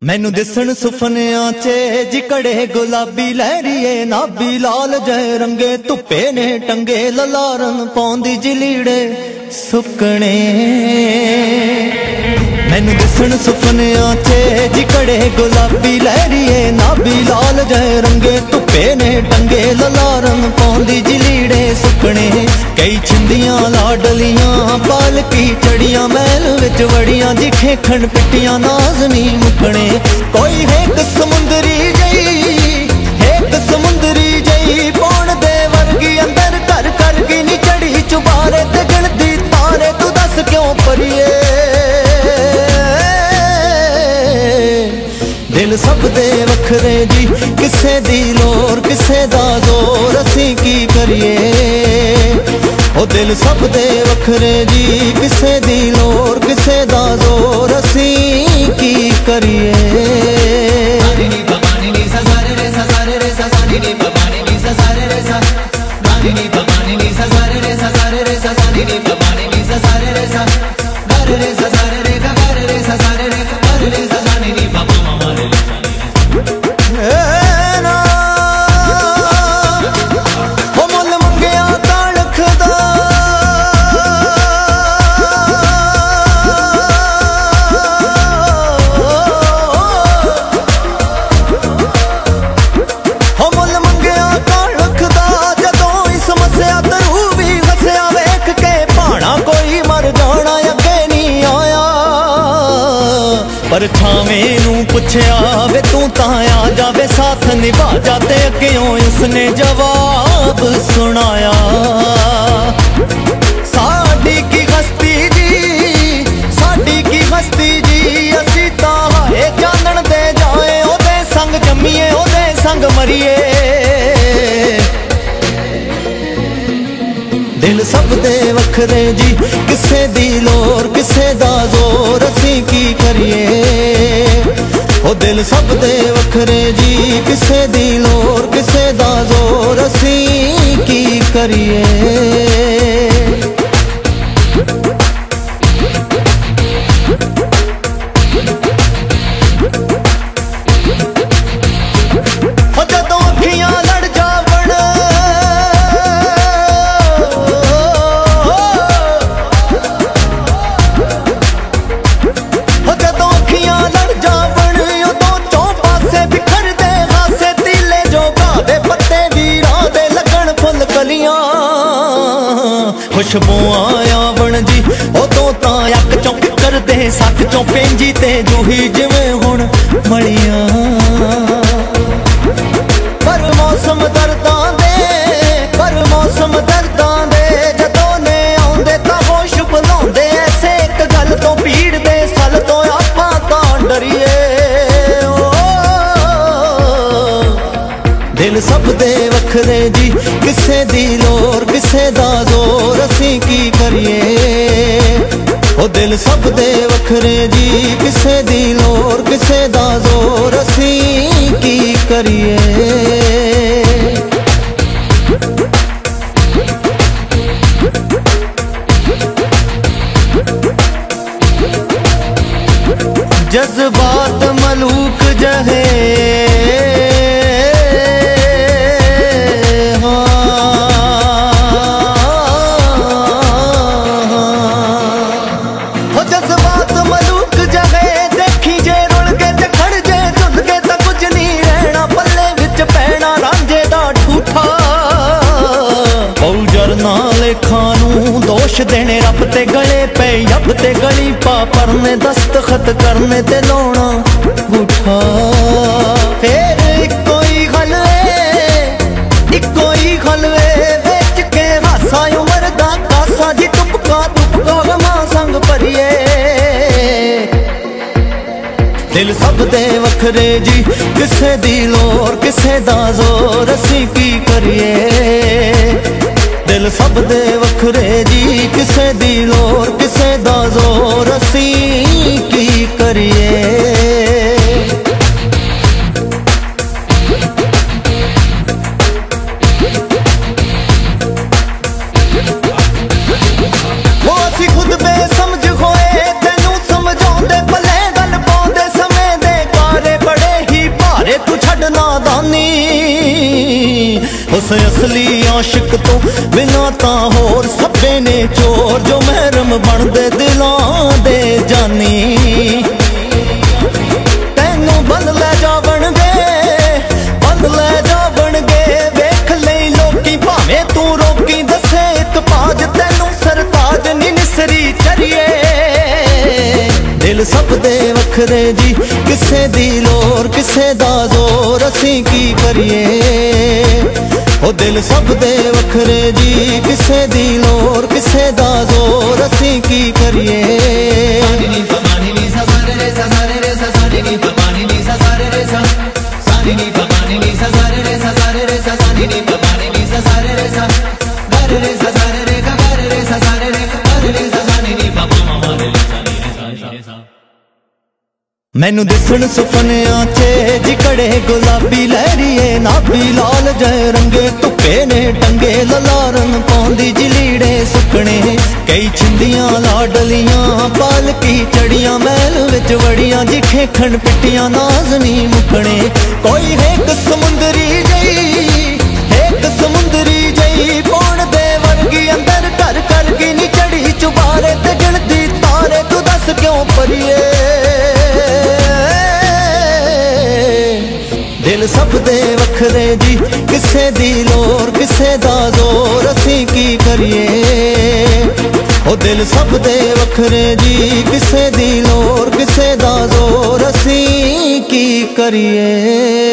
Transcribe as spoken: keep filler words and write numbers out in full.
मैनू दिसन सुफनियां चे जिकड़े गुलाबी लहरिए नाबी लाल जय रंगे धुप्पे ने टंगे ललारन पौंदी जिलीड़े सुकने। मैनू दिसन सुफनियां चे जिकड़े गुलाबी लहरिए नाबी लाल जय रंगे धुप्पे ने टंगे ललारन पौंदी जिलीड़े सुकने। कई छिंदियां लाडलियां पालकी चढ़ियां महल विच वड़ियां जी खेखण पिटियां नाज नी मुकने। कोई हेक समुंदरी जई हेक समुंदरी जई पौण दे वर्गी अंदर कर कर की नी चढ़ी चुबारे ते गिणदी तारे तू दस क्यों परिए। दिल सब दे वखरे जी किसे दी लोर किसे दा जोर असी की करिए। ओ दिल सब दे वखरे जी किसे दी लोर किसे दा जोर असी की करिए। पर खावे नू पुछया वे तू तां आ जावे साथ निभा जाते क्यों उसने जवाब सुनाया। साडी की हस्ती जी साडी की हस्ती जी असी तां हाए जानन दे जाए ओदे संग जम्मीए ओदे संग मरिए। दिल सब दे वखरे जी किसे दी लोर किसे दा जोर असी की करिए। ओ दिल सब दे वखरे जी किसे दी लोर किसे दा जोर असी की करिए। खुशबुआ आवन जी उदों तां अक चौक करदे सक चों पेंजी ते जूही जिवें हुण मलियां। पर मौसम दर्दां दे पर मौसम दर्दां दे जदों ने आउंदे तां होश बुलाउंदे ऐसे एक गल तो भीड़ दे सल तो आपां तां डरिए। दिल सब दे वखरे जी किसे दी लोर किसे दा जोर असी की करिए। ओ दिल सब दे वखरे जी किसे दी लोर किसे दा जोर असी की करिए। जज्बात मलूक जहे खानू दोष देने रब ते गले पे यब ते गली पा परने दस्तखत करने ते लोना उठा। फिर इको ही हलवे इको ही हलवे बेच के हासा उमर दा कासा जी टुपका टुपका गमा संग भरिए। दिल सब दे वखरे जी किसे दी लोर किसे दा जोर असी की करिए। दिल सब दे वखरे जी किसे दी लोर किसे दा जोर असी की करिए। वो असी खुद बेसमझ होए तेनू समझाउंदे भले गल पाउंदे समय दे कार आशिक तो बिना तां होर सभे ने चोर जो महरम बनदे दिलां दे जानी तैनू बन लै जावणगे बन लै जावणगे वेख लई लोकी भावें तू रोकी दसे इक पाज तैनू सरताज नी निसरी चरिए दिल सब दे वखरे जी किसे दी लोर किसे दा जोर असीं की करिए ओ दिल सब दे वखरे जी किसे दी लोर किसे दा जोर असीं की करिए मैनू दिसण सुपनियां चे जिकड़े गुलाबी लहरीए नाबी लाल जय रंगे धुप्पे ने टंगे ललारन पौंदी जलीड़े सुकने कई छिंदियां लाडलियां पालकी चढ़ियां महल विच वड़ियां जिखे खंड पिटियां नाज नी मुकने कोई हेक समुंदरी जई हेक समुंदरी जई पौण दे वर्गी अंदर घर कर की नी चढ़ी चुबारे ते गिणती तारे तू दस क्यों परिए दिल सब दे वखरे जी किसे दी लोर किसे दा जोर असीं की करिए ओ दिल सब दे वखरे जी किसे दी लोर किसे दा जोर असीं की करिए।